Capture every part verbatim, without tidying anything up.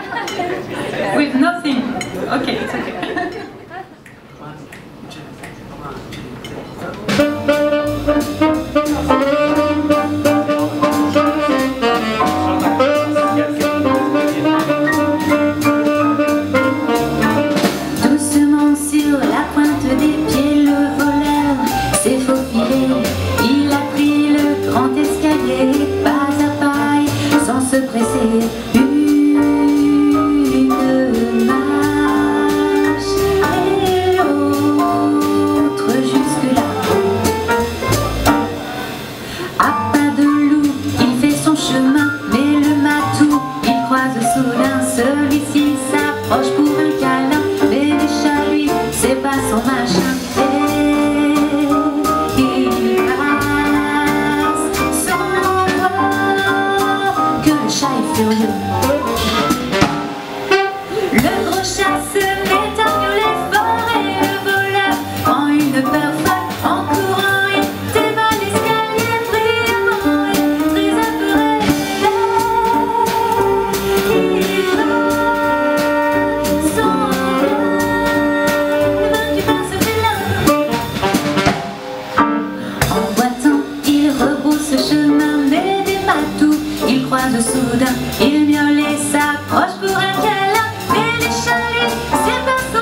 With nothing. Okay, it's okay. Doucement sur la pointe des pieds, le voleur s'est faufilé. Il a pris le grand escalier, pas à pas, sans se presser. Une marche et l'autre jusque là-haut. À pas de loup, il fait son chemin, mais le matou, il croise soudain. Celui-ci s'approche pour un câlin, mais déjà lui, c'est pas son machin. Et il passe sans voir que le chat est furieux. Le gros chat se met à miauler fort et le voleur prend une peur folle. En courant, il dévale l'escalier brillamment et très apeuré. Il va sans vaincu par ce félin. En boitant, il rebrousse chemin, mais des matous, il croise soudain. Il miaule et s'approche pour un câlin, mais les chats, lui, c'est pas son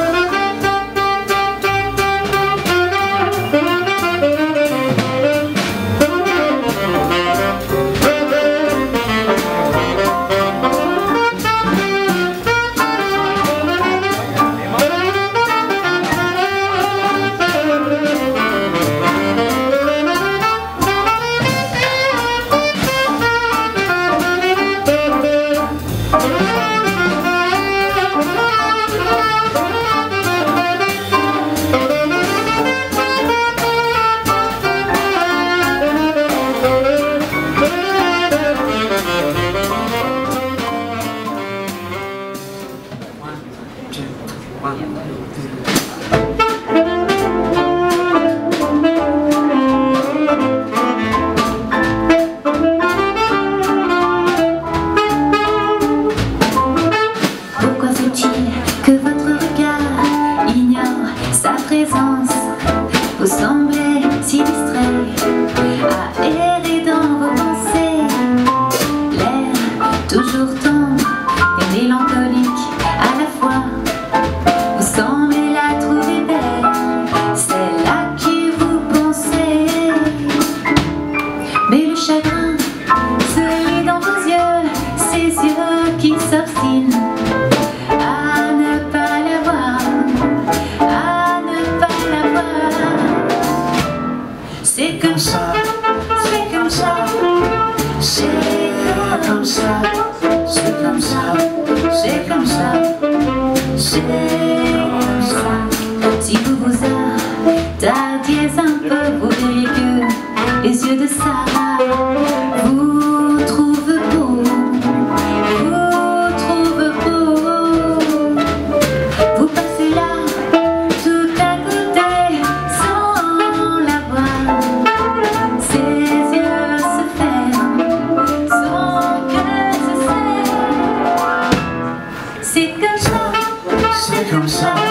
Pourquoi faut-il que votre regard ignore sa présence? Vous semblez si distrait à errer dans vos pensées, l'air toujours tendre et mélancolique à la fois. Vous semblez la trouver belle, celle à qui vous pensez. Mais le chagrin se lit dans vos yeux, ces yeux qui s'obstinent à ne pas la voir, à ne pas la voir. C'est comme ça, c'est comme ça, c'est comme ça, c'est comme ça, c'est comme ça, c'est comme ça. Si vous vous attardiez un peu, vous verriez que les yeux de Sarah vous trouvent beau, vous trouvent beau. Vous passez là, tout à côté, sans la voir. Ses yeux se ferment, son cœur se serre. C'est comme ça, C'est comme ça.